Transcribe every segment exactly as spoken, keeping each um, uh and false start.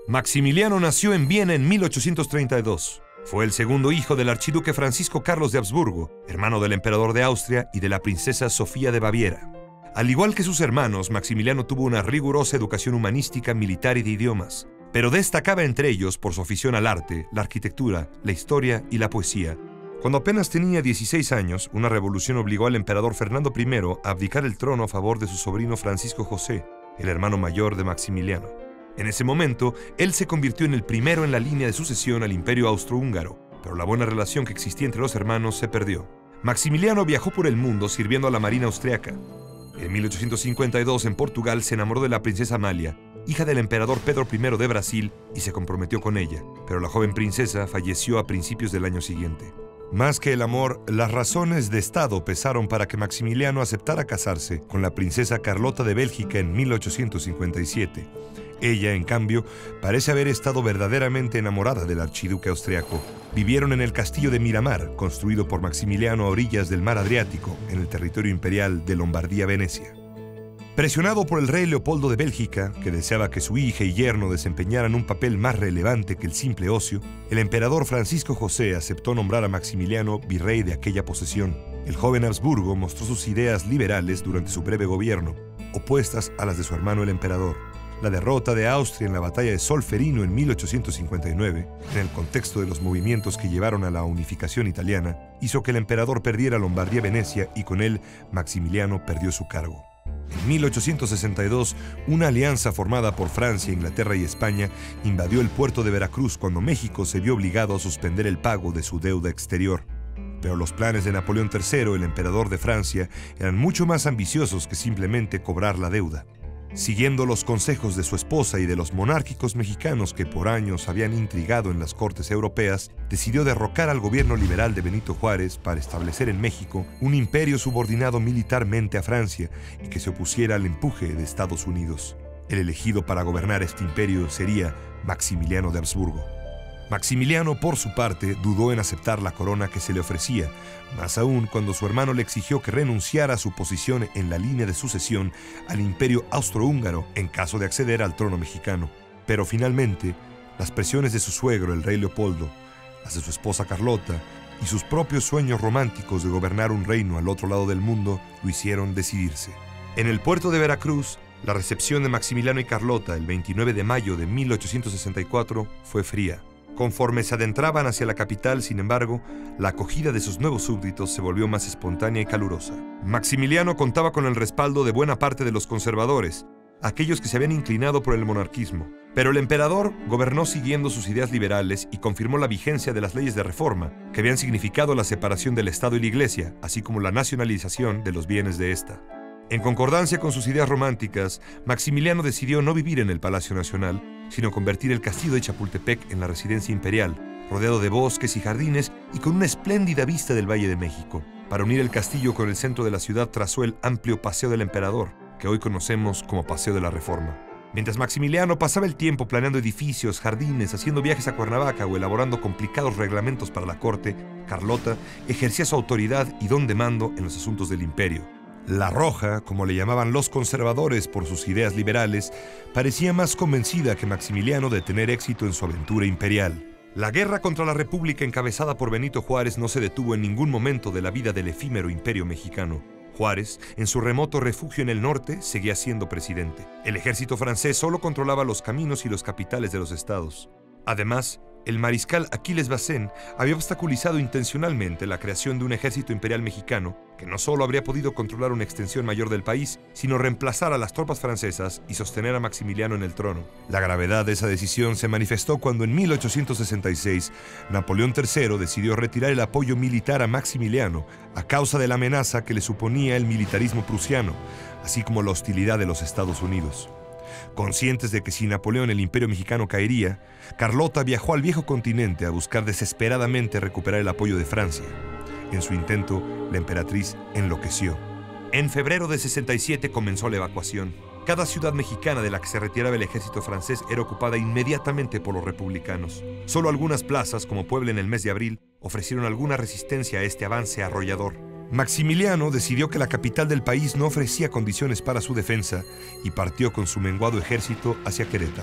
Maximiliano nació en Viena en mil ochocientos treinta y dos. Fue el segundo hijo del archiduque Francisco Carlos de Habsburgo, hermano del emperador de Austria y de la princesa Sofía de Baviera. Al igual que sus hermanos, Maximiliano tuvo una rigurosa educación humanística, militar y de idiomas, pero destacaba entre ellos por su afición al arte, la arquitectura, la historia y la poesía. Cuando apenas tenía dieciséis años, una revolución obligó al emperador Fernando primero a abdicar el trono a favor de su sobrino Francisco José, el hermano mayor de Maximiliano. En ese momento, él se convirtió en el primero en la línea de sucesión al Imperio Austrohúngaro, pero la buena relación que existía entre los hermanos se perdió. Maximiliano viajó por el mundo sirviendo a la marina austriaca. En mil ochocientos cincuenta y dos, en Portugal, se enamoró de la princesa Amalia, hija del emperador Pedro primero de Brasil, y se comprometió con ella, pero la joven princesa falleció a principios del año siguiente. Más que el amor, las razones de Estado pesaron para que Maximiliano aceptara casarse con la princesa Carlota de Bélgica en mil ochocientos cincuenta y siete. Ella, en cambio, parece haber estado verdaderamente enamorada del archiduque austriaco. Vivieron en el castillo de Miramar, construido por Maximiliano a orillas del mar Adriático, en el territorio imperial de Lombardía-Venecia. Presionado por el rey Leopoldo de Bélgica, que deseaba que su hija y yerno desempeñaran un papel más relevante que el simple ocio, el emperador Francisco José aceptó nombrar a Maximiliano virrey de aquella posesión. El joven Habsburgo mostró sus ideas liberales durante su breve gobierno, opuestas a las de su hermano el emperador. La derrota de Austria en la batalla de Solferino en mil ochocientos cincuenta y nueve, en el contexto de los movimientos que llevaron a la unificación italiana, hizo que el emperador perdiera Lombardía-Venecia y con él Maximiliano perdió su cargo. En mil ochocientos sesenta y dos, una alianza formada por Francia, Inglaterra y España invadió el puerto de Veracruz cuando México se vio obligado a suspender el pago de su deuda exterior. Pero los planes de Napoleón tercero, el emperador de Francia, eran mucho más ambiciosos que simplemente cobrar la deuda. Siguiendo los consejos de su esposa y de los monárquicos mexicanos que por años habían intrigado en las cortes europeas, decidió derrocar al gobierno liberal de Benito Juárez para establecer en México un imperio subordinado militarmente a Francia y que se opusiera al empuje de Estados Unidos. El elegido para gobernar este imperio sería Maximiliano de Habsburgo. Maximiliano, por su parte, dudó en aceptar la corona que se le ofrecía, más aún cuando su hermano le exigió que renunciara a su posición en la línea de sucesión al Imperio Austrohúngaro en caso de acceder al trono mexicano. Pero finalmente, las presiones de su suegro, el rey Leopoldo, las de su esposa Carlota y sus propios sueños románticos de gobernar un reino al otro lado del mundo lo hicieron decidirse. En el puerto de Veracruz, la recepción de Maximiliano y Carlota el veintinueve de mayo de mil ochocientos sesenta y cuatro fue fría. Conforme se adentraban hacia la capital, sin embargo, la acogida de sus nuevos súbditos se volvió más espontánea y calurosa. Maximiliano contaba con el respaldo de buena parte de los conservadores, aquellos que se habían inclinado por el monarquismo. Pero el emperador gobernó siguiendo sus ideas liberales y confirmó la vigencia de las leyes de reforma, que habían significado la separación del Estado y la Iglesia, así como la nacionalización de los bienes de ésta. En concordancia con sus ideas románticas, Maximiliano decidió no vivir en el Palacio Nacional, sino convertir el castillo de Chapultepec en la residencia imperial, rodeado de bosques y jardines y con una espléndida vista del Valle de México. Para unir el castillo con el centro de la ciudad trazó el amplio Paseo del Emperador, que hoy conocemos como Paseo de la Reforma. Mientras Maximiliano pasaba el tiempo planeando edificios, jardines, haciendo viajes a Cuernavaca o elaborando complicados reglamentos para la corte, Carlota ejercía su autoridad y don de mando en los asuntos del imperio. La Roja, como le llamaban los conservadores por sus ideas liberales, parecía más convencida que Maximiliano de tener éxito en su aventura imperial. La guerra contra la República encabezada por Benito Juárez no se detuvo en ningún momento de la vida del efímero imperio mexicano. Juárez, en su remoto refugio en el norte, seguía siendo presidente. El ejército francés solo controlaba los caminos y los capitales de los estados. Además, el mariscal Aquiles Bazén había obstaculizado intencionalmente la creación de un ejército imperial mexicano que no solo habría podido controlar una extensión mayor del país, sino reemplazar a las tropas francesas y sostener a Maximiliano en el trono. La gravedad de esa decisión se manifestó cuando en mil ochocientos sesenta y seis Napoleón tercero decidió retirar el apoyo militar a Maximiliano a causa de la amenaza que le suponía el militarismo prusiano, así como la hostilidad de los Estados Unidos. Conscientes de que sin Napoleón el imperio mexicano caería, Carlota viajó al viejo continente a buscar desesperadamente recuperar el apoyo de Francia. En su intento, la emperatriz enloqueció. En febrero de sesenta y siete comenzó la evacuación. Cada ciudad mexicana de la que se retiraba el ejército francés era ocupada inmediatamente por los republicanos. Solo algunas plazas, como Puebla en el mes de abril, ofrecieron alguna resistencia a este avance arrollador. Maximiliano decidió que la capital del país no ofrecía condiciones para su defensa y partió con su menguado ejército hacia Querétaro.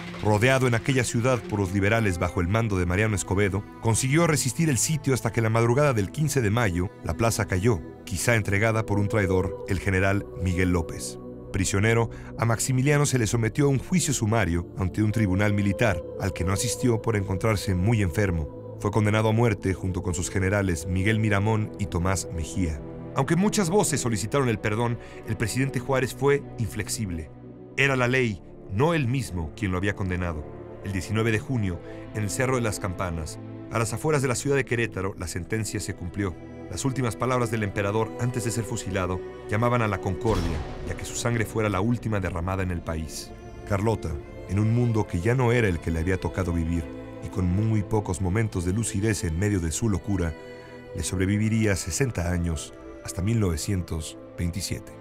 Rodeado en aquella ciudad por los liberales bajo el mando de Mariano Escobedo, consiguió resistir el sitio hasta que la madrugada del quince de mayo la plaza cayó, quizá entregada por un traidor, el general Miguel López. Prisionero, a Maximiliano se le sometió a un juicio sumario ante un tribunal militar, al que no asistió por encontrarse muy enfermo. Fue condenado a muerte junto con sus generales Miguel Miramón y Tomás Mejía. Aunque muchas voces solicitaron el perdón, el presidente Juárez fue inflexible. Era la ley, no él mismo, quien lo había condenado. El diecinueve de junio, en el Cerro de las Campanas, a las afueras de la ciudad de Querétaro, la sentencia se cumplió. Las últimas palabras del emperador antes de ser fusilado llamaban a la concordia y a que su sangre fuera la última derramada en el país. Carlota, en un mundo que ya no era el que le había tocado vivir y con muy pocos momentos de lucidez en medio de su locura, le sobreviviría sesenta años hasta mil novecientos veintisiete.